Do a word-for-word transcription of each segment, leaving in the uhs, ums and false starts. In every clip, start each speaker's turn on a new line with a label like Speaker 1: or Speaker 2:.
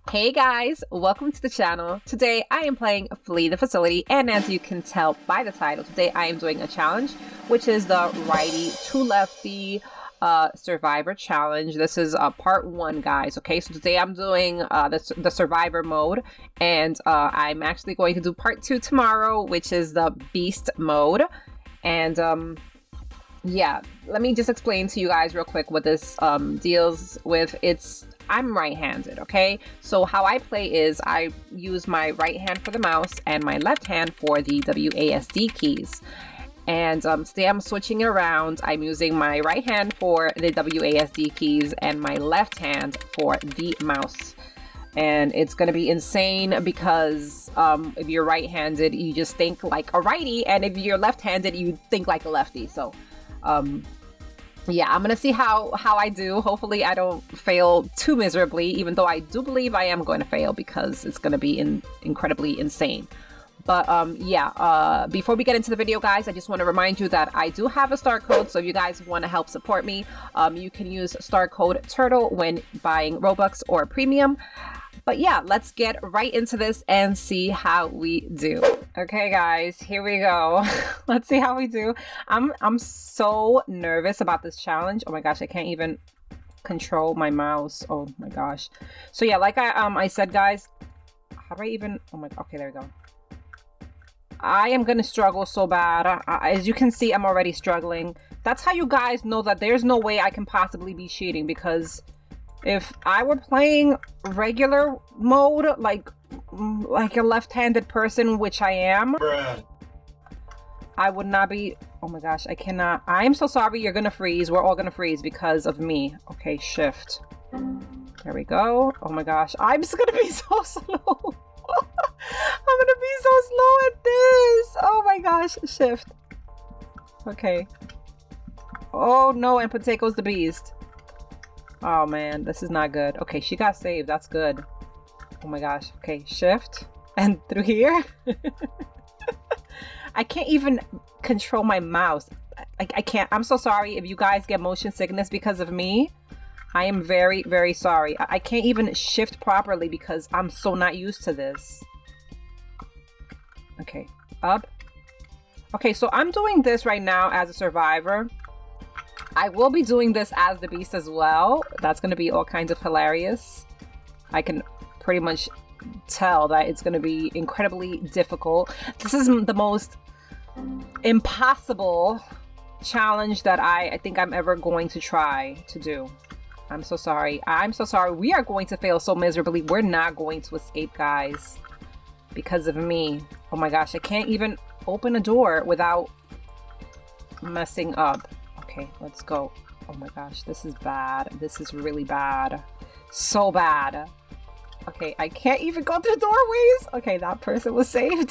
Speaker 1: Hey guys, welcome to the channel. Today I am playing Flee the Facility, and as you can tell by the title, today I am doing a challenge, which is the Righty to Lefty uh, Survivor Challenge. This is uh, part one, guys. Okay, so today I'm doing uh, the, the Survivor mode, and uh, I'm actually going to do part two tomorrow, which is the Beast mode. And um, yeah, let me just explain to you guys real quick what this um, deals with. It's I'm right-handed, okay? So how I play is I use my right hand for the mouse and my left hand for the W A S D keys. And um, today I'm switching it around. I'm using my right hand for the W A S D keys and my left hand for the mouse. And it's gonna be insane because um, if you're right-handed, you just think like a righty, and if you're left-handed, you think like a lefty. So um, yeah, I'm gonna see how how I do. Hopefully I don't fail too miserably, even though I do believe I am going to fail because it's gonna be in, incredibly insane. But um, yeah, uh, before we get into the video, guys, I just want to remind you that I do have a star code. So if you guys want to help support me, um, you can use star code TURTLE when buying Robux or Premium. But yeah, let's get right into this and see how we do. Okay, guys, here we go. Let's see how we do. I'm I'm so nervous about this challenge. Oh my gosh, I can't even control my mouse. Oh my gosh. So yeah, like I um I said, guys, how do I even? Oh my. Okay, there we go. I am gonna struggle so bad. Uh, as you can see, I'm already struggling. That's how you guys know that there's no way I can possibly be cheating, because if I were playing regular mode, like like a left-handed person, which I am, Bruh. I would not be. Oh my gosh, I cannot. I'm so sorry. You're gonna freeze. We're all gonna freeze because of me. Okay, shift. There we go. Oh my gosh, I'm just gonna be so slow. I'm gonna be so slow at this. Oh my gosh, shift. Okay. Oh no, and Potaco's the beast. Oh man, this is not good. Okay, she got saved. That's good. Oh my gosh. Okay, shift. And through here. I can't even control my mouse. I, I can't. I'm so sorry if you guys get motion sickness because of me. I am very, very sorry. I, I can't even shift properly because I'm so not used to this. Okay, up. Okay, so I'm doing this right now as a survivor. I will be doing this as the beast as well. That's going to be all kinds of hilarious. I can pretty much tell that it's going to be incredibly difficult. This is the most impossible challenge that I, I think I'm ever going to try to do. I'm so sorry. I'm so sorry. We are going to fail so miserably. We're not going to escape, guys, because of me. Oh my gosh, I can't even open a door without messing up. Okay, let's go. Oh my gosh, this is bad. This is really bad. So bad. Okay, I can't even go through doorways. Okay, that person was saved.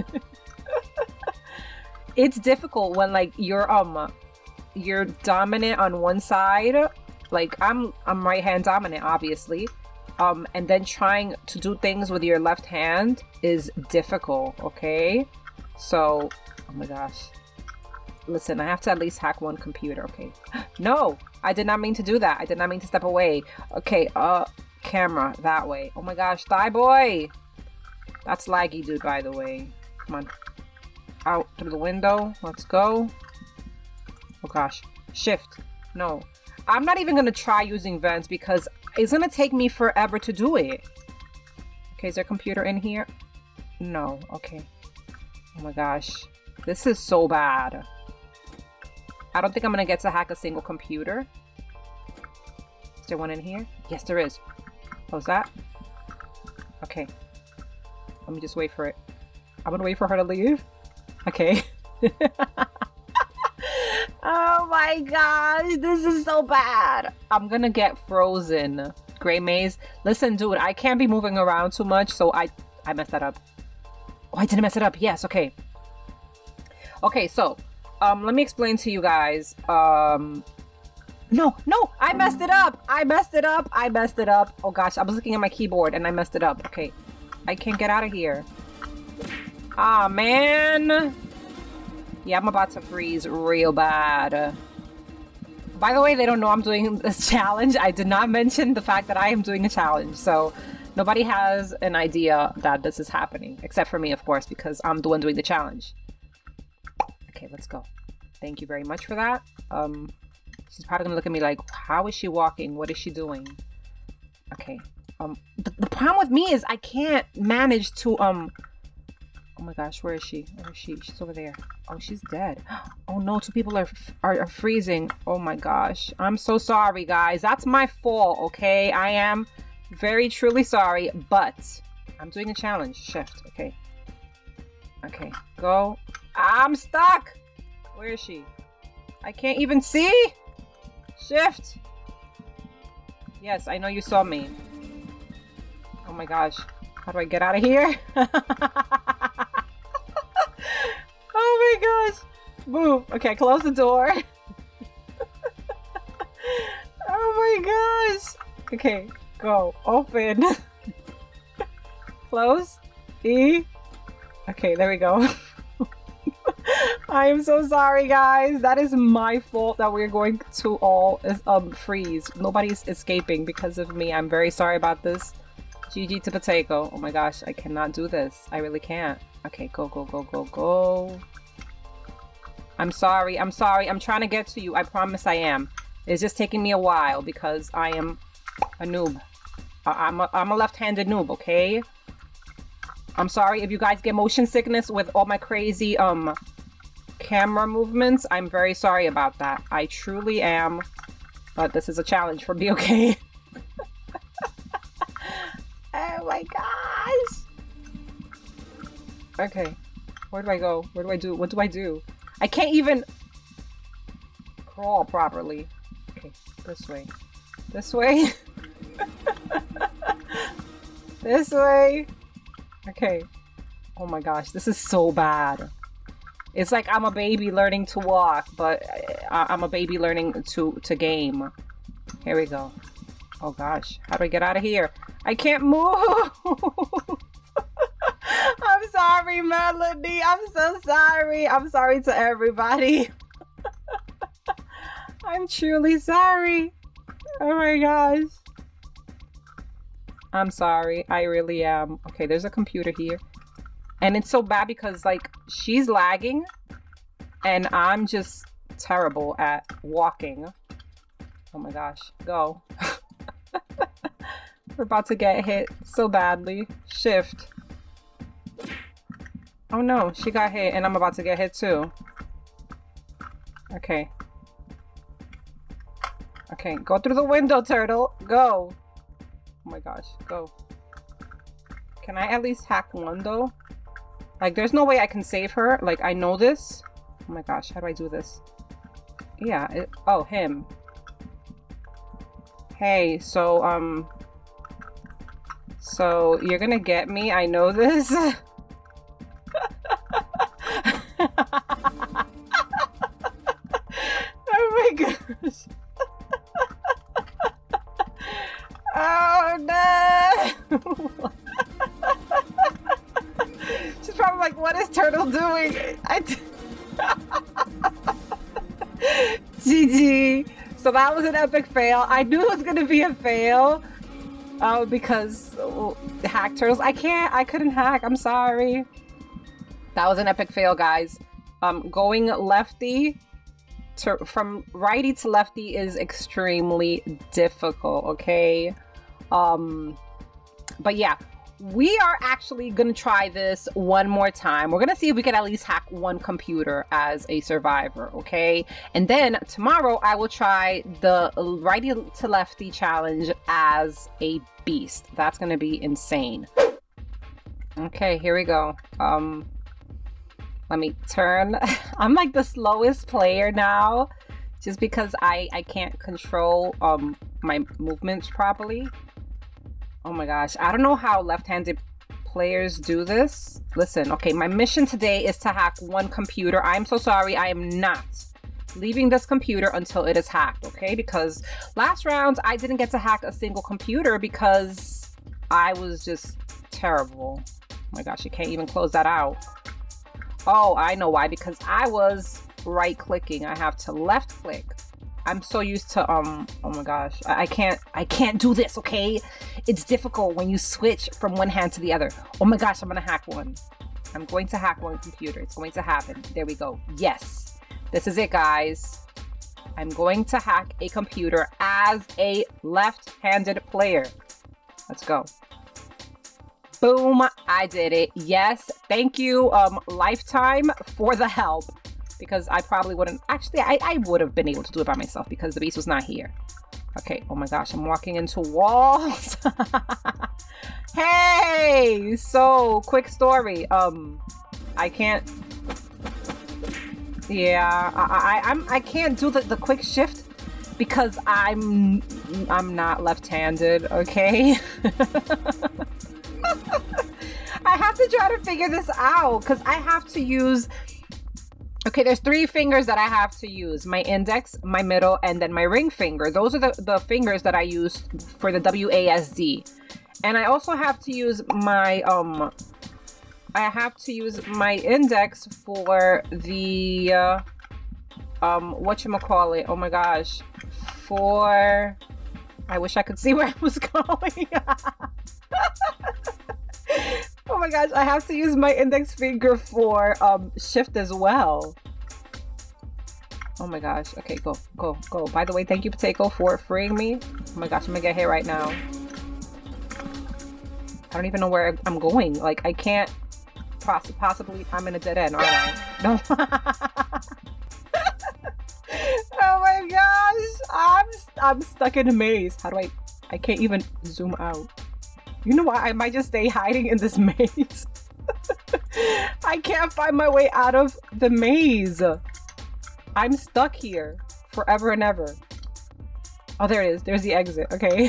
Speaker 1: It's difficult when like you're um you're dominant on one side. Like I'm I'm right hand dominant, obviously. Um, and then trying to do things with your left hand is difficult, okay? So, oh my gosh. Listen, I have to at least hack one computer, okay? No! I did not mean to do that. I did not mean to step away. Okay, uh, camera, that way. Oh my gosh, thigh boy! That's laggy, dude, by the way. Come on. Out through the window. Let's go. Oh gosh. Shift. No. I'm not even gonna try using vents because it's gonna take me forever to do it. Okay, is there a computer in here? No. Okay. Oh my gosh. This is so bad. I don't think I'm gonna get to hack a single computer. Is there one in here? Yes, there is. How's that? Okay. Let me just wait for it. I'm gonna wait for her to leave. Okay. Oh my gosh, this is so bad. I'm gonna get frozen. Gray maze. Listen, dude, I can't be moving around too much, so I I messed that up. Oh, I didn't mess it up. Yes, okay. Okay, so um let me explain to you guys. Um No, no, I messed it up. I messed it up. I messed it up. Oh gosh, I was looking at my keyboard and I messed it up. Okay. I can't get out of here. Ah, man. Yeah, I'm about to freeze real bad. By the way, they don't know I'm doing this challenge. I did not mention the fact that I am doing a challenge. So nobody has an idea that this is happening. Except for me, of course, because I'm the one doing the challenge. Okay, let's go. Thank you very much for that. Um, she's probably gonna look at me like, how is she walking? What is she doing? Okay. Um, the, the problem with me is I can't manage to, um... Oh my gosh, where is she? Where is she? She's over there. Oh, she's dead. Oh no, two people are, are are freezing. Oh my gosh. I'm so sorry, guys. That's my fault, okay? I am very truly sorry, but I'm doing a challenge. Shift, okay. Okay, go. I'm stuck! Where is she? I can't even see! Shift! Yes, I know you saw me. Oh my gosh. How do I get out of here? Oh my gosh. Move. Okay, close the door. Oh my gosh. Okay, go. Open. Close. E. Okay, there we go. I am so sorry, guys. That is my fault that we're going to all um freeze. Nobody's escaping because of me. I'm very sorry about this. G G to potato. Oh my gosh, I cannot do this. I really can't. Okay, go, go, go, go, go. I'm sorry. I'm sorry. I'm trying to get to you. I promise I am. It's just taking me a while because I am a noob. I I'm a, I'm a left-handed noob, okay? I'm sorry if you guys get motion sickness with all my crazy um camera movements. I'm very sorry about that. I truly am. But this is a challenge for me, okay? Oh my gosh! Okay. Where do I go? Where do I do? What do I do? I can't even crawl properly. Okay, this way. This way? This way? Okay. Oh my gosh, this is so bad. It's like I'm a baby learning to walk, but I I'm a baby learning to, to game. Here we go. Oh gosh, how do I get out of here? I can't move! I'm sorry, Melody. I'm so sorry. I'm sorry to everybody. I'm truly sorry. Oh my gosh. I'm sorry. I really am. Okay, there's a computer here. And it's so bad because, like, she's lagging. And I'm just terrible at walking. Oh my gosh. Go. We're about to get hit so badly. Shift. Oh no, she got hit and I'm about to get hit too. Okay. Okay, go through the window, turtle. Go. Oh my gosh, go. Can I at least hack one though? Like, there's no way I can save her. Like, I know this. Oh my gosh, how do I do this? Yeah, it, oh, him. Hey, so, um... So, you're gonna get me, I know this. Oh my gosh. Oh no! She's probably like, what is Turtle doing? I d G G. So that was an epic fail. I knew it was gonna be a fail. Oh, because oh, hack turtles. I can't. I couldn't hack. I'm sorry. That was an epic fail, guys. Um, going lefty to from righty to lefty is extremely difficult. Okay. Um, but yeah, we are actually gonna try this one more time. We're gonna see if we can at least hack one computer as a survivor. Okay, and then tomorrow I will try the righty to lefty challenge as a beast. That's gonna be insane. Okay, here we go. Um, let me turn. I'm like the slowest player now, just because I I can't control um my movements properly. Oh my gosh, I don't know how left-handed players do this. Listen, okay, my mission today is to hack one computer. I'm so sorry, I am not leaving this computer until it is hacked, okay? Because last round, I didn't get to hack a single computer because I was just terrible. Oh my gosh, you can't even close that out. Oh, I know why, because I was right-clicking. I have to left-click I'm so used to, um, oh my gosh, I, I can't, I can't do this, okay? It's difficult when you switch from one hand to the other. Oh my gosh, I'm gonna hack one. I'm going to hack one computer. It's going to happen. There we go. Yes, this is it, guys. I'm going to hack a computer as a left-handed player. Let's go. Boom, I did it. Yes, thank you, um, Lifetime, for the help. Because I probably wouldn't, actually, I, I would have been able to do it by myself because the beast was not here. Okay, oh my gosh, I'm walking into walls. Hey, so, quick story. Um, I can't, yeah, I, I, I'm, I can't do the, the quick shift because I'm, I'm not left-handed, okay? I have to try to figure this out because I have to use, okay, there's three fingers that I have to use. My index, my middle, and then my ring finger. Those are the, the fingers that I use for the W A S D. And I also have to use my, um, I have to use my index for the, uh, um, whatchamacallit, oh my gosh, for, I wish I could see where I was going. Oh my gosh, I have to use my index finger for um, shift as well. Oh my gosh. Okay, go, go, go. By the way, thank you, Potato, for freeing me. Oh my gosh, I'm gonna get hit right now. I don't even know where I'm going. Like, I can't poss possibly... I'm in a dead end, aren't I? No. Oh my gosh. I'm, I'm stuck in a maze. How do I... I can't even zoom out. You know what? I might just stay hiding in this maze. I can't find my way out of the maze. I'm stuck here forever and ever. Oh, there it is. There's the exit. Okay.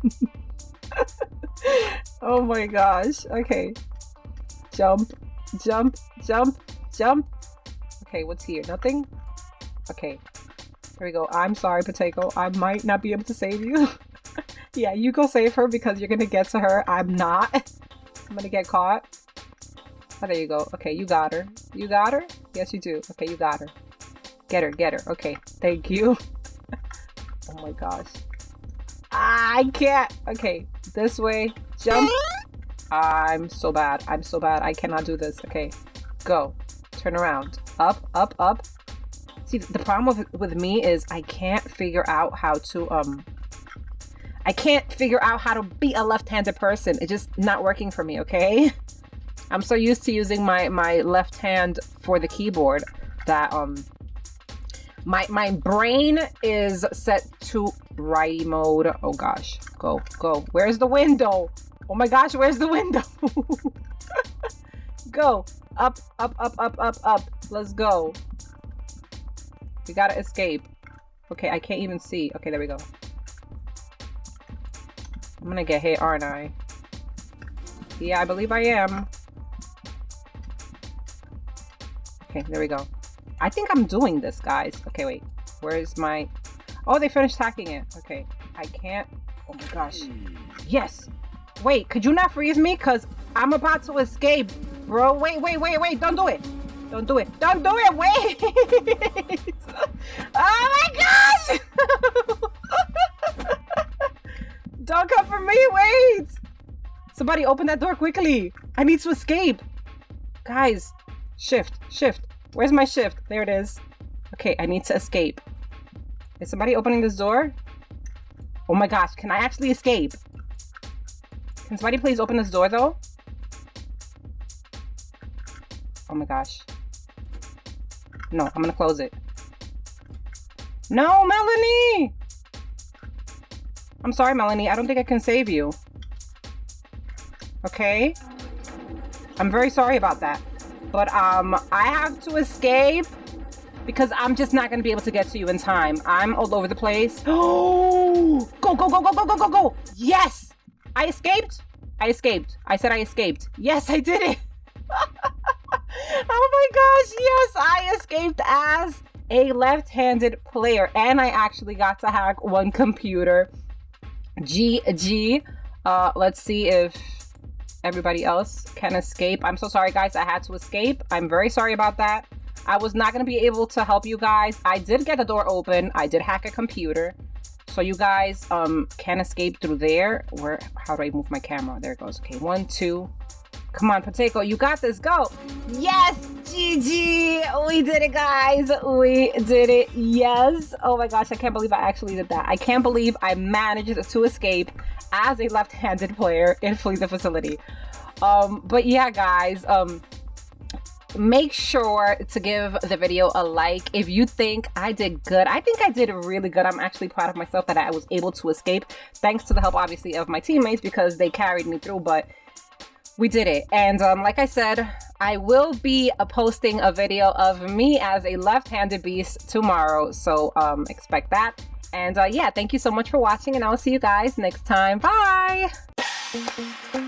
Speaker 1: Oh my gosh. Okay. Jump, jump, jump, jump. Okay, what's here? Nothing? Okay. There we go. I'm sorry, Potato. I might not be able to save you. Yeah, you go save her because you're gonna get to her. I'm not. I'm gonna get caught. Oh, there you go. Okay, you got her. You got her? Yes, you do. Okay, you got her. Get her, get her. Okay, thank you. Oh my gosh. I can't. Okay, this way. Jump. I'm so bad. I'm so bad. I cannot do this. Okay, go. Turn around. Up, up, up. See, the problem with, with me is I can't figure out how to, um... I can't figure out how to be a left-handed person. It's just not working for me, okay? I'm so used to using my, my left hand for the keyboard that um my my brain is set to righty mode. Oh gosh, go, go. Where's the window? Oh my gosh, where's the window? Go. Up, up, up, up, up, up. Let's go. We gotta escape. Okay, I can't even see. Okay, there we go. I'm gonna get hit, aren't I? Yeah, I believe I am. Okay, there we go. I think I'm doing this, guys. Okay, wait. Where's my... Oh, they finished hacking it. Okay, I can't... Oh my gosh. Yes! Wait, could you not freeze me? Because I'm about to escape, bro. Wait, wait, wait, wait. Don't do it. Don't do it. Don't do it. Wait! Oh my gosh! Don't come for me. Wait! Somebody open that door quickly. I need to escape. Guys, shift, shift. Where's my shift? There it is. Okay, I need to escape. Is somebody opening this door? Oh my gosh, can I actually escape? Can somebody please open this door though? Oh my gosh. No, I'm gonna close it. No, Melanie! I'm sorry, Melanie. I don't think I can save you. Okay? I'm very sorry about that. But um, I have to escape because I'm just not going to be able to get to you in time. I'm all over the place. Oh! Go, go, go, go, go, go, go, go! Yes! I escaped? I escaped. I said I escaped. Yes, I did it! Oh my gosh, yes! I escaped as a left-handed player. And I actually got to hack one computer. G G. Uh, let's see if everybody else can escape. I'm so sorry, guys. I had to escape. I'm very sorry about that. I was not going to be able to help you guys. I did get the door open. I did hack a computer. So you guys um, can escape through there. Where? How do I move my camera? There it goes. Okay, one, two. Come on, Potato. You got this. Go. Yes, G G. We did it, guys. We did it. Yes. Oh my gosh, I can't believe I actually did that. I can't believe I managed to escape as a left-handed player in Flee the Facility. Um, but yeah, guys. Um, make sure to give the video a like if you think I did good. I think I did really good. I'm actually proud of myself that I was able to escape, thanks to the help, obviously, of my teammates, because they carried me through. But we did it. And um, like I said, I will be uh, posting a video of me as a left-handed beast tomorrow. So um, expect that. And uh, yeah, thank you so much for watching, and I'll see you guys next time. Bye!